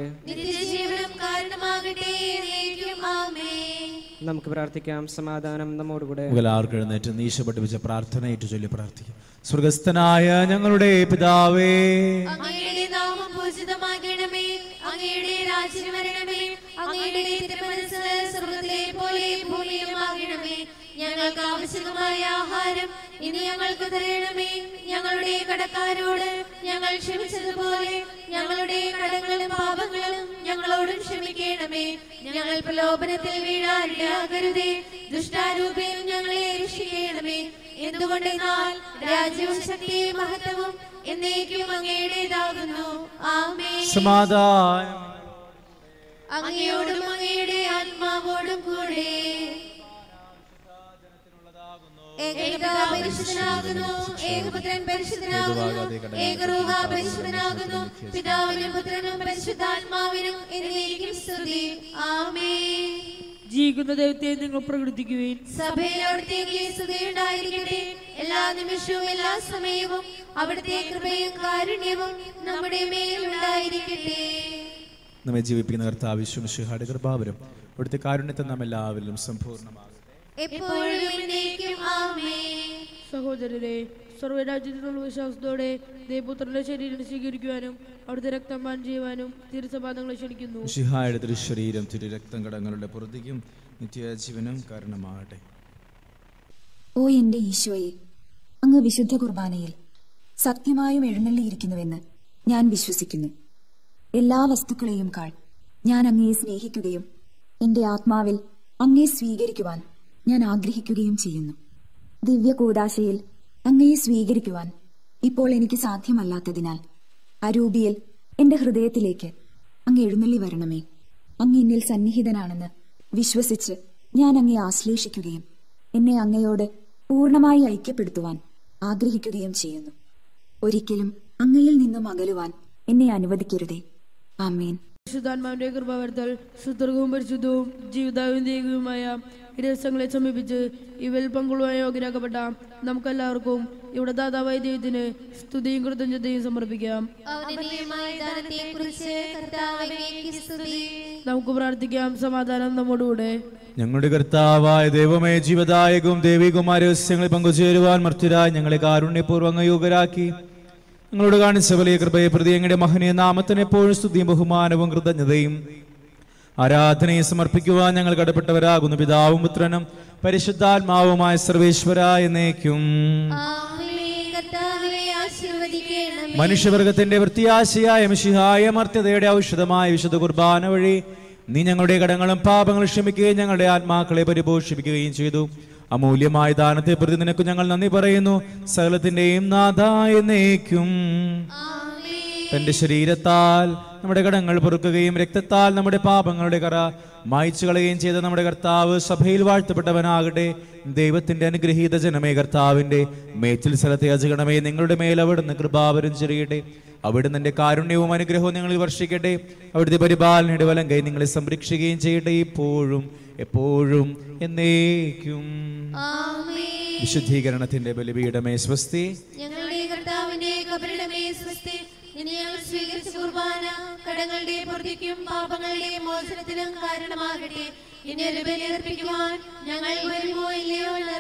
നമുക്ക് പ്രാർത്ഥിക്കാം. സമാധാനം നമ്മോടുകൂടെ. എഴുന്നേറ്റ് നീശ പഠിപ്പിച്ച പ്രാർത്ഥന ഏറ്റു ചൊല്ലി പ്രാർത്ഥിക്കാം. സ്വർഗസ്ഥനായ ഞങ്ങളുടെ പിതാവേ, അങ്ങയുടെ നാമം പൂജിതമാകണമേ, അങ്ങയുടെ രാജ്യം വരണമേ, അങ്ങയുടെ തിരുമനസ്സ് സ്വർഗ്ഗത്തിലെ പോലെ ഭൂമിയിലുമാകണമേ. ഞങ്ങൾക്ക് ആവശ്യമായ ആഹാരം ഇനി ഞങ്ങൾക്ക് തരണമേ. ഞങ്ങളുടെ കടക്കാരോട് ഞങ്ങൾ ക്ഷമിച്ചതുപോലെ ഞങ്ങളുടെ കടങ്ങളും പാപങ്ങളും ഞങ്ങളോടും ക്ഷമിക്കണമേ. ഞങ്ങൾ പ്രലോഭനത്തിൽ വീഴാനിടയാകരുതേ, ദുഷ്ടാരൂപയിൽ ഞങ്ങളെ രക്ഷിക്കണമേ. എന്തുകൊണ്ടെന്നാൽ രാജ്യവും ശക്തിയും മഹത്വവും എന്നേക്കും അങ്ങയുടേതാകുന്നു. ആമേൻ. സമാധാനം അങ്ങയോടും അങ്ങയുടെ ആത്മാവോടും കൂടെ. ഏകപിതാവ് പരിശുദ്ധനാകുന്നു, ഏകപുത്രൻ പരിശുദ്ധനാകുന്നു, ഏകരൂഹ പരിശുദ്ധനാകുന്നു, പിതാവിനും പുത്രനും പരിശുദ്ധാത്മാവിനും എന്നേക്കും സ്തുതി. ആമേൻ. ജീവിക്കുന്ന ദൈവത്തെ നിങ്ങൾ പ്രകടിപ്പിക്കുവിൻ. സഭയിൽ അവിടുത്തേക്ക് സ്തുതിയുണ്ടായിരിക്കട്ടെ. എല്ലാ നിമിഷവും എല്ലാ സമയവും അവിടുത്തെ കൃപയും കാരുണ്യവും നമ്മുടെ മേലുണ്ടായിരിക്കട്ടെ. നമ്മെ ജീവിപ്പിക്കുന്ന കർത്താവ് യേശു മിശിഹായുടെ കൃപാവരം അവിടുത്തെ കാരുണ്യത്തെ നാം എല്ലാവരിലും സമ്പൂർണ്ണമാകട്ടെ. എപ്പോഴും എന്നേക്കും ആമേൻ. സഹോദരരെ, സർവ്വരാജ്യത്തിനുള്ള വിശ്വാസത്തോടെ ദേവപുത്രന്റെ ശരീരം സ്വീകരിക്കുവാനും അവിടുത്തെ രക്തം പാനം ചെയ്യുവാനും തിരുസഭാതങ്ങളെ ക്ഷണിക്കുന്നു. മിശിഹായുടെ തിരുശരീരം തിരു രക്തം കടങ്ങളുടെ പുറത്തേക്കും നിത്യജീവനും കാരണമാകട്ടെ. ഓ എന്റെ ഈശോയെ, അങ്ങ് വിശുദ്ധ കുർബാനയിൽ സത്യമായും എഴുന്നള്ളിയിരിക്കുന്നുവെന്ന് ഞാൻ വിശ്വസിക്കുന്നു. എല്ലാ വസ്തുക്കളെയും കാൾ ഞാൻ അങ്ങയെ സ്നേഹിക്കുകയും എന്റെ ആത്മാവിൽ അങ്ങയെ സ്വീകരിക്കുവാൻ ഞാൻ ആഗ്രഹിക്കുകയും ചെയ്യുന്നു. ദിവ്യ കൂദാശയിൽ അങ്ങയെ സ്വീകരിക്കുവാൻ ഇപ്പോൾ എനിക്ക് സാധ്യമല്ലാത്തതിനാൽ അരൂപിയിൽ എന്റെ ഹൃദയത്തിലേക്ക് അങ്ങ് എഴുന്നള്ളി വരണമേ. അങ്ങ് എന്നിൽ സന്നിഹിതനാണെന്ന് വിശ്വസിച്ച് ഞാൻ അങ്ങയെ ആശ്ലേഷിക്കുകയും എന്നെ അങ്ങയോട് പൂർണ്ണമായി ഐക്യപ്പെടുത്തുവാൻ ആഗ്രഹിക്കുകയും ചെയ്യുന്നു. ഒരിക്കലും അങ്ങയിൽ നിന്നും അകലുവാൻ എന്നെ അനുവദിക്കരുതേ. ആമേൻ. പരിശുദ്ധാത്മാവിന്റെ കൃപാവർത്തൽ സുദീർഘവും പരിശുദ്ധവും ജീവിതാവിന്തികവുമായ രഹസ്യങ്ങളെ സമീപിച്ച് ഇവയിൽ പങ്കുകൊള്ളുവാൻ യോഗ്യരാക്കപ്പെട്ട നമുക്കെല്ലാവർക്കും ഇവിടെ ദാതാവായ ദൈവത്തിന് സ്തുതിയും കൃതജ്ഞതയും സമർപ്പിക്കാം. നമുക്ക് പ്രാർത്ഥിക്കാം. സമാധാനം നമ്മോടുകൂടെ. ഞങ്ങളുടെ കർത്താവായ ദൈവമേ, ജീവദായകവും ദൈവികവുമായ രഹസ്യങ്ങളിൽ പങ്കുചേരുവാൻ മർത്യരായി ഞങ്ങളെ കാരുണ്യപൂർവ്വം യോഗ്യരാക്കി ഞങ്ങളോട് കാണിച്ച വലിയ കൃപയെ പ്രതി ഞങ്ങളുടെ മഹനീയ നാമത്തിന് എപ്പോഴും സ്തുതിയും ബഹുമാനവും കൃതജ്ഞതയും ആരാധനയെ സമർപ്പിക്കുവാൻ ഞങ്ങൾ കടപ്പെട്ടവരാകുന്നു. പിതാവും പുത്രനും പരിശുദ്ധാത്മാവുമായ സർവേശ്വര എന്നേക്കും. മനുഷ്യവർഗത്തിന്റെ വൃത്തിയാശയായ മിശിഹായ മർത്യതയുടെ ഔഷധമായ വിശുദ്ധ കുർബാന വഴി നീ ഞങ്ങളുടെ കടങ്ങളും പാപങ്ങളും ക്ഷമിക്കുകയും ഞങ്ങളുടെ ആത്മാക്കളെ പരിപോഷിപ്പിക്കുകയും ചെയ്തു. അമൂല്യമായ ദാനത്തെ പ്രതി നിനക്ക് ഞങ്ങൾ നന്ദി പറയുന്നു. സകലത്തിന്റെയും നാഥായ എന്നേക്കും. തന്റെ ശരീരത്താൽ നമ്മുടെ കടങ്ങൾ പൊറുക്കുകയും രക്തത്താൽ നമ്മുടെ പാപങ്ങളുടെ കറ മായ്ച്ചു കളയുകയും ചെയ്ത നമ്മുടെ കർത്താവ് സഭയിൽ വാഴ്ത്തപ്പെട്ടവനാകട്ടെ. ദൈവത്തിന്റെ അനുഗ്രഹീത ജനമേ, കർത്താവിന്റെ മേച്ചിൽ സ്ഥലത്തെ അജഗണമേ, നിങ്ങളുടെ മേൽ അവിടുന്ന് കൃപാവരം ചെറിയട്ടെ. അവിടുന്ന് എന്റെ കാരുണ്യവും അനുഗ്രഹവും നിങ്ങളിൽ വർഷിക്കട്ടെ. അവിടുത്തെ പരിപാലനയുടെ വലം കൈ നിങ്ങളെ സംരക്ഷിക്കുകയും ചെയ്യട്ടെ, ഇപ്പോഴും എപ്പോഴും എന്നേക്കും. വിശുദ്ധീകരണത്തിന്റെ ബലിപീഠമേ സ്വസ്തി. ഞങ്ങളുടെ കർത്താവിന്റെ കബറിടമേ സ്വസ്തി. ഇനി ഞങ്ങൾ സ്വീകരിച്ച കുർബാന കടങ്ങളുടെ പൊറുതിക്കും പാപങ്ങളുടെ മോചനത്തിനും കാരണമാകട്ടെ. ഇനി ഒരു ബലി അർപ്പിക്കുവാൻ ഞങ്ങൾ വരുമോ ഇല്ലയോ എന്ന്